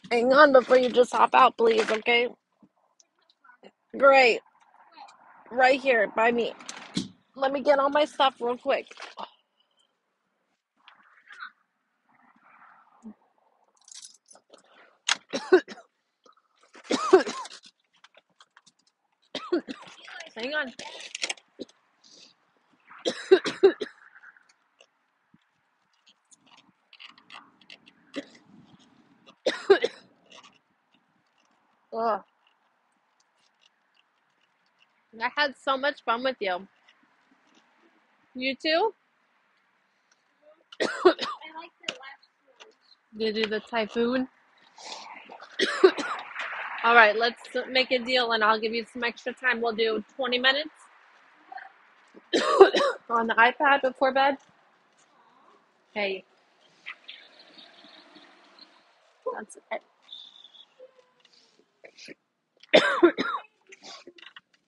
Hang on before you just hop out, please, okay? Great. Right here by me. Let me get all my stuff real quick. Hang on. Ugh. I had so much fun with you. You too? You do the typhoon? All right, let's make a deal and I'll give you some extra time. We'll do 20 minutes on the iPad before bed. Hey, that's it.